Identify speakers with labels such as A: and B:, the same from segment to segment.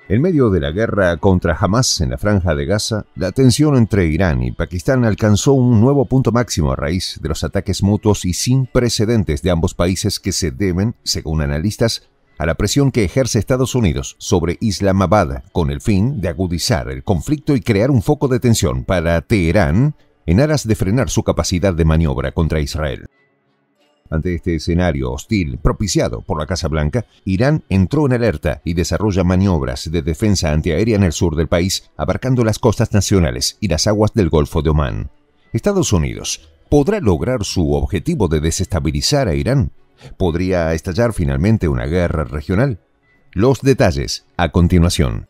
A: En medio de la guerra contra Hamás en la Franja de Gaza, la tensión entre Irán y Pakistán alcanzó un nuevo punto máximo a raíz de los ataques mutuos y sin precedentes de ambos países que se deben, según analistas, a la presión que ejerce Estados Unidos sobre Islamabad con el fin de agudizar el conflicto y crear un foco de tensión para Teherán en aras de frenar su capacidad de maniobra contra Israel. Ante este escenario hostil propiciado por la Casa Blanca, Irán entró en alerta y desarrolla maniobras de defensa antiaérea en el sur del país, abarcando las costas nacionales y las aguas del Golfo de Omán. ¿Estados Unidos podrá lograr su objetivo de desestabilizar a Irán? ¿Podría estallar finalmente una guerra regional? Los detalles a continuación.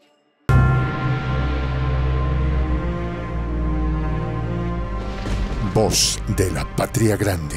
B: Voz de la Patria Grande.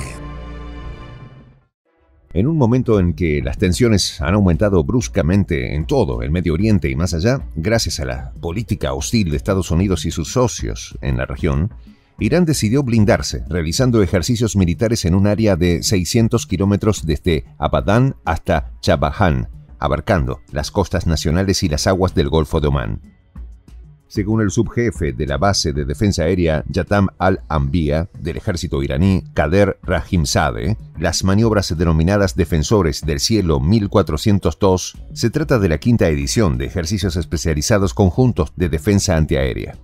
A: En un momento en que las tensiones han aumentado bruscamente en todo el Medio Oriente y más allá, gracias a la política hostil de Estados Unidos y sus socios en la región, Irán decidió blindarse, realizando ejercicios militares en un área de 600 kilómetros desde Abadán hasta Chabahán, abarcando las costas nacionales y las aguas del Golfo de Omán. Según el subjefe de la base de defensa aérea Yatam al-Anbiya del ejército iraní, Kader Rahimzadeh, las maniobras denominadas Defensores del Cielo 1402 se trata de la quinta edición de ejercicios especializados conjuntos de defensa antiaérea.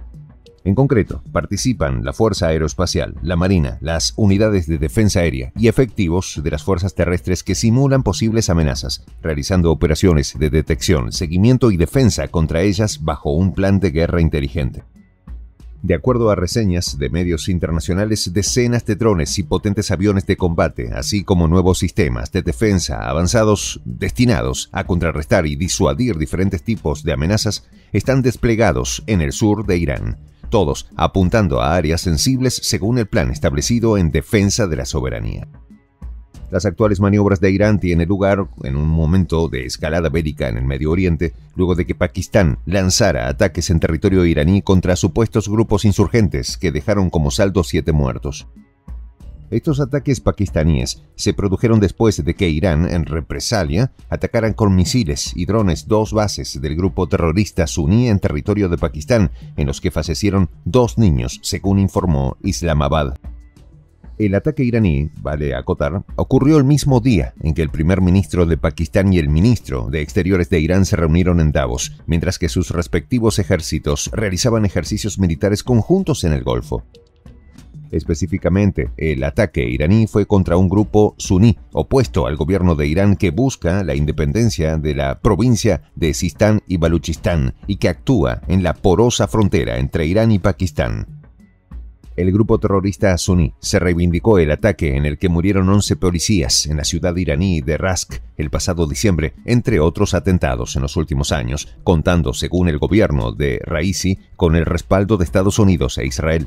A: En concreto, participan la Fuerza Aeroespacial, la Marina, las unidades de defensa aérea y efectivos de las fuerzas terrestres que simulan posibles amenazas, realizando operaciones de detección, seguimiento y defensa contra ellas bajo un plan de guerra inteligente. De acuerdo a reseñas de medios internacionales, decenas de drones y potentes aviones de combate, así como nuevos sistemas de defensa avanzados destinados a contrarrestar y disuadir diferentes tipos de amenazas, están desplegados en el sur de Irán, todos apuntando a áreas sensibles según el plan establecido en defensa de la soberanía. Las actuales maniobras de Irán tienen lugar en un momento de escalada bélica en el Medio Oriente, luego de que Pakistán lanzara ataques en territorio iraní contra supuestos grupos insurgentes que dejaron como saldo 7 muertos. Estos ataques pakistaníes se produjeron después de que Irán, en represalia, atacaran con misiles y drones 2 bases del grupo terrorista suní en territorio de Pakistán, en los que fallecieron 2 niños, según informó Islamabad. El ataque iraní, vale acotar, ocurrió el mismo día en que el primer ministro de Pakistán y el ministro de Exteriores de Irán se reunieron en Davos, mientras que sus respectivos ejércitos realizaban ejercicios militares conjuntos en el Golfo. Específicamente, el ataque iraní fue contra un grupo suní opuesto al gobierno de Irán que busca la independencia de la provincia de Sistán y Baluchistán y que actúa en la porosa frontera entre Irán y Pakistán. El grupo terrorista suní se reivindicó el ataque en el que murieron 11 policías en la ciudad iraní de Rask el pasado diciembre, entre otros atentados en los últimos años, contando, según el gobierno de Raisi, con el respaldo de Estados Unidos e Israel.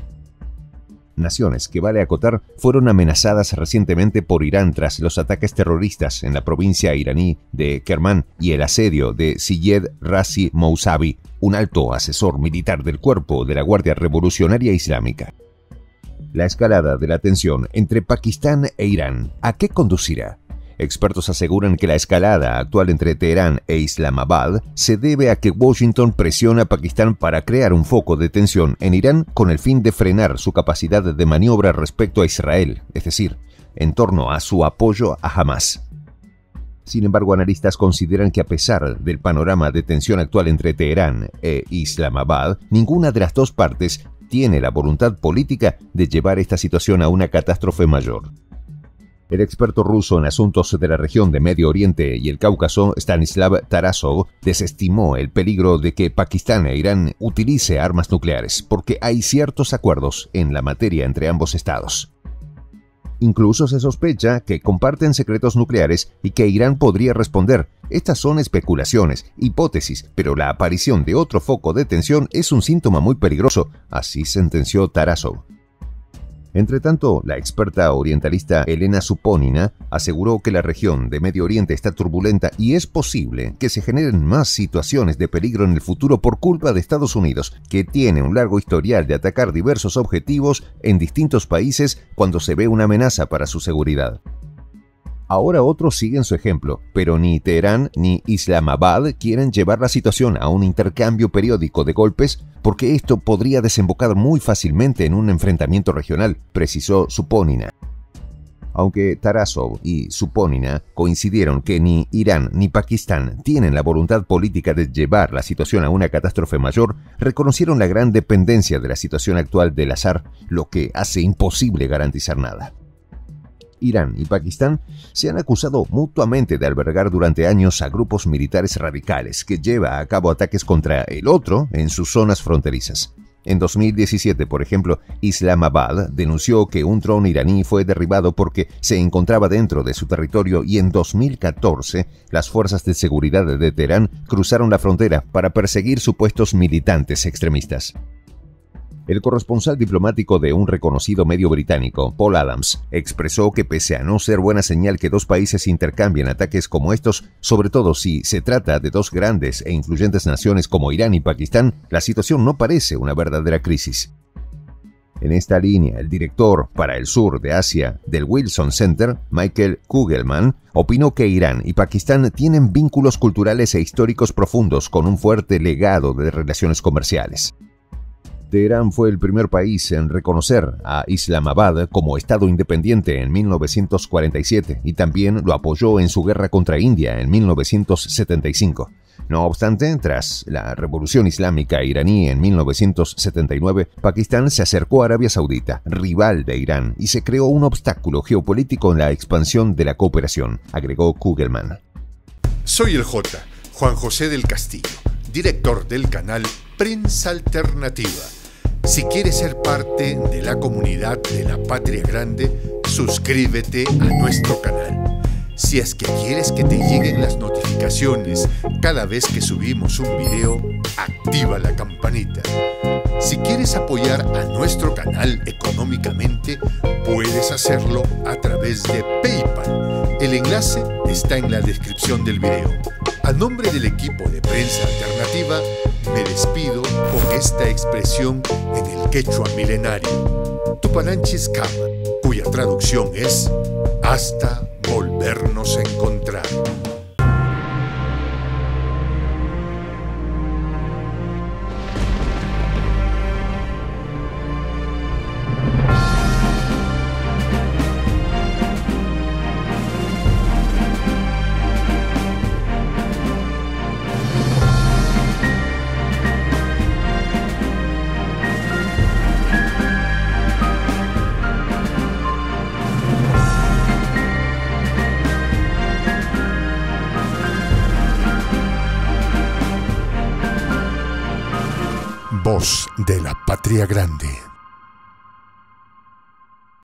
A: Naciones que, vale acotar, fueron amenazadas recientemente por Irán tras los ataques terroristas en la provincia iraní de Kermán y el asedio de Syed Razi Mousavi, un alto asesor militar del cuerpo de la Guardia Revolucionaria Islámica. La escalada de la tensión entre Pakistán e Irán, ¿a qué conducirá? Expertos aseguran que la escalada actual entre Teherán e Islamabad se debe a que Washington presiona a Pakistán para crear un foco de tensión en Irán con el fin de frenar su capacidad de maniobra respecto a Israel, es decir, en torno a su apoyo a Hamás. Sin embargo, analistas consideran que a pesar del panorama de tensión actual entre Teherán e Islamabad, ninguna de las dos partes tiene la voluntad política de llevar esta situación a una catástrofe mayor. El experto ruso en asuntos de la región de Medio Oriente y el Cáucaso, Stanislav Tarasov, desestimó el peligro de que Pakistán e Irán utilice armas nucleares, porque hay ciertos acuerdos en la materia entre ambos estados. Incluso se sospecha que comparten secretos nucleares y que Irán podría responder. Estas son especulaciones, hipótesis, pero la aparición de otro foco de tensión es un síntoma muy peligroso, así sentenció Tarasov. Entretanto, la experta orientalista Elena Supónina aseguró que la región de Medio Oriente está turbulenta y es posible que se generen más situaciones de peligro en el futuro por culpa de Estados Unidos, que tiene un largo historial de atacar diversos objetivos en distintos países cuando se ve una amenaza para su seguridad. Ahora otros siguen su ejemplo, pero ni Teherán ni Islamabad quieren llevar la situación a un intercambio periódico de golpes porque esto podría desembocar muy fácilmente en un enfrentamiento regional, precisó Supónina. Aunque Tarasov y Supónina coincidieron que ni Irán ni Pakistán tienen la voluntad política de llevar la situación a una catástrofe mayor, reconocieron la gran dependencia de la situación actual del azar, lo que hace imposible garantizar nada. Irán y Pakistán se han acusado mutuamente de albergar durante años a grupos militares radicales que llevan a cabo ataques contra el otro en sus zonas fronterizas. En 2017, por ejemplo, Islamabad denunció que un dron iraní fue derribado porque se encontraba dentro de su territorio y en 2014 las fuerzas de seguridad de Teherán cruzaron la frontera para perseguir supuestos militantes extremistas. El corresponsal diplomático de un reconocido medio británico, Paul Adams, expresó que pese a no ser buena señal que dos países intercambien ataques como estos, sobre todo si se trata de dos grandes e influyentes naciones como Irán y Pakistán, la situación no parece una verdadera crisis. En esta línea, el director para el sur de Asia del Wilson Center, Michael Kugelman, opinó que Irán y Pakistán tienen vínculos culturales e históricos profundos con un fuerte legado de relaciones comerciales. Teherán fue el primer país en reconocer a Islamabad como Estado independiente en 1947 y también lo apoyó en su guerra contra India en 1975. No obstante, tras la Revolución Islámica iraní en 1979, Pakistán se acercó a Arabia Saudita, rival de Irán, y se creó un obstáculo geopolítico en la expansión de la cooperación, agregó Kugelman.
B: Soy el J, Juan José del Castillo, director del canal Prensa Alternativa. Si quieres ser parte de la comunidad de la Patria Grande, suscríbete a nuestro canal. Si es que quieres que te lleguen las notificaciones cada vez que subimos un video, activa la campanita. Si quieres apoyar a nuestro canal económicamente, puedes hacerlo a través de PayPal. El enlace está en la descripción del video. A nombre del equipo de Prensa Alternativa, me despido con esta expresión en el quechua milenario, Tupananchis Kama, cuya traducción es hasta volvernos a encontrar. Voz de la Patria Grande.